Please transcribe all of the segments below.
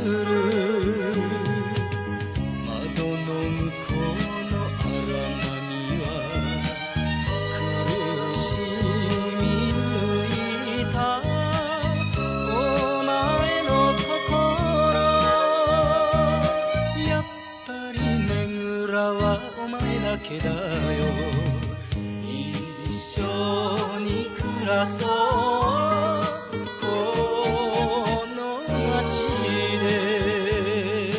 る窓の向こうの荒波は苦しみ抜いたお前の心やっぱりねぐらはお前だけだよ一緒に暮らそうこの街で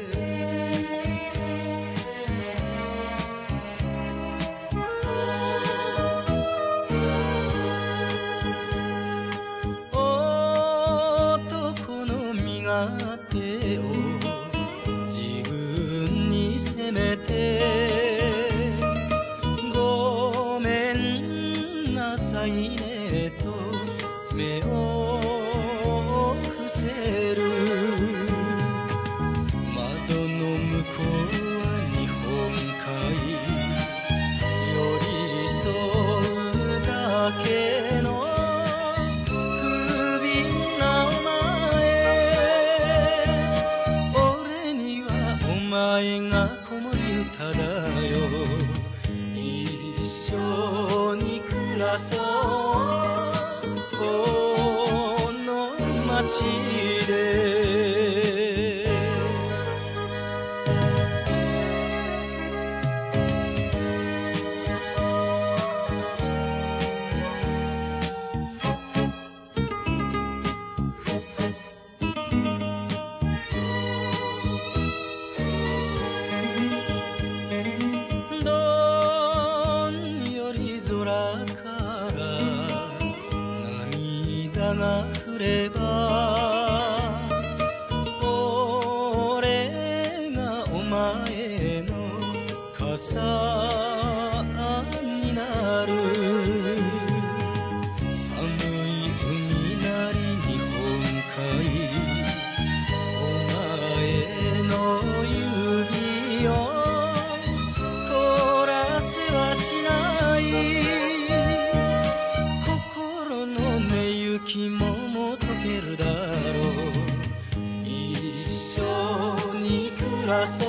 男の身勝手を自分に責めてごめんなさいねと目を伏せる窓の向こうは日本海寄り添うだけの不憫なお前俺にはお前が子守歌だよ一緒に暮らそうこの街でどんより空から涙が降れば俺がお前の傘になる寒い海なり日本海お前の指を取らせはしない心の寝行きももう溶けるだろう一緒に暮らそう